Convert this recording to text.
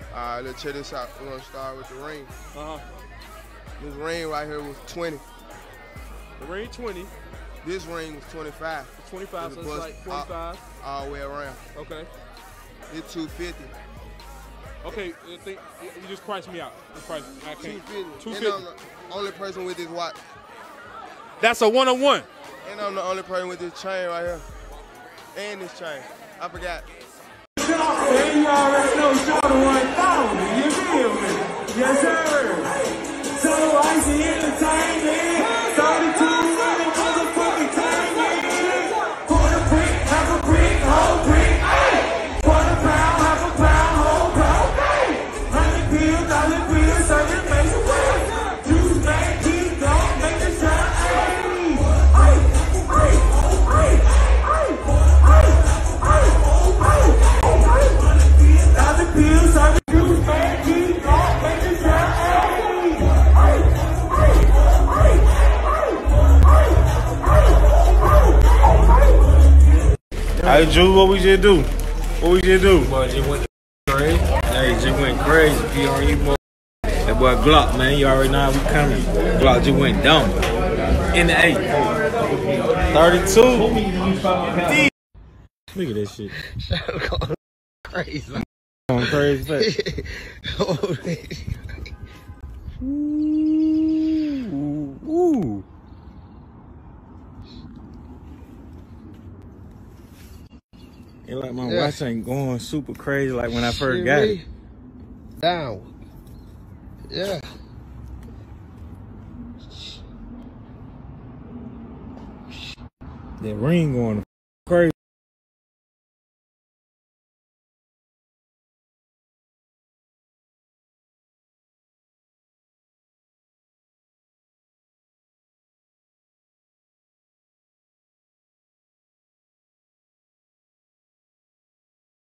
Alright, let's check this out. We're gonna start with the ring. Uh-huh. This ring right here was 20. The ring 20. This ring was 25. 25, so it's like 45. All the way around. Okay. This 250. Okay, you just priced me out. I can't. 250. And I'm the only person with this watch. That's a one-on-one. And I'm the only person with this chain right here. And this chain. I forgot. And you already know Shorty 1000, you feel me? Yes, sir. So icy entertainment. 32 running motherfucking timing. Quarter brick, half a brick, whole brick. Quarter pound, half a pound, whole pound. 100 pills, dollar bills, serving makes a way. Juiceman, keep going, make the shot. Hey, Juice, what we just do? What we just do? Boy, just went crazy. Hey, just went crazy. PRE boy. That boy Glock, man, you already know how we coming. Glock just went dumb. In the 8. 32. Look at that shit. Going crazy. Going crazy, man. Ooh. It like my watch ain't going super crazy like when I first got it. Down. Yeah. That ring going